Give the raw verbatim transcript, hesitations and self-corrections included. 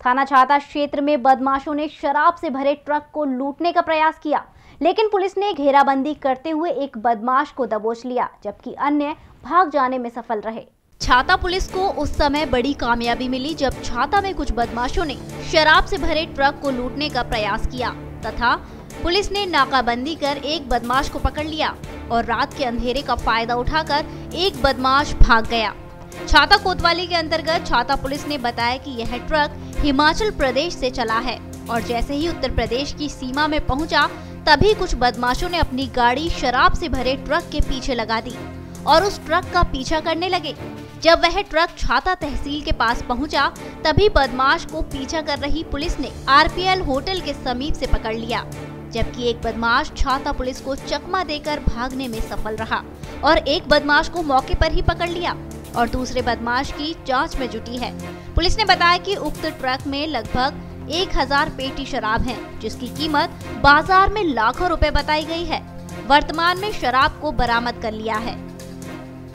थाना छाता क्षेत्र में बदमाशों ने शराब से भरे ट्रक को लूटने का प्रयास किया, लेकिन पुलिस ने घेराबंदी करते हुए एक बदमाश को दबोच लिया, जबकि अन्य भाग जाने में सफल रहे। छाता पुलिस को उस समय बड़ी कामयाबी मिली जब छाता में कुछ बदमाशों ने शराब से भरे ट्रक को लूटने का प्रयास किया तथा पुलिस ने नाकाबंदी कर एक बदमाश को पकड़ लिया और रात के अंधेरे का फायदा उठाकर एक बदमाश भाग गया। छाता कोतवाली के अंतर्गत छाता पुलिस ने बताया कि यह ट्रक हिमाचल प्रदेश से चला है और जैसे ही उत्तर प्रदेश की सीमा में पहुंचा, तभी कुछ बदमाशों ने अपनी गाड़ी शराब से भरे ट्रक के पीछे लगा दी और उस ट्रक का पीछा करने लगे। जब वह ट्रक छाता तहसील के पास पहुंचा, तभी बदमाश को पीछा कर रही पुलिस ने आरपीएल होटल के समीप से पकड़ लिया, जबकि एक बदमाश छाता पुलिस को चकमा देकर भागने में सफल रहा और एक बदमाश को मौके पर ही पकड़ लिया और दूसरे बदमाश की जांच में जुटी है। पुलिस ने बताया कि उक्त ट्रक में लगभग एक हजार पेटी शराब है, जिसकी कीमत बाजार में लाखों रुपए बताई गई है। वर्तमान में शराब को बरामद कर लिया है।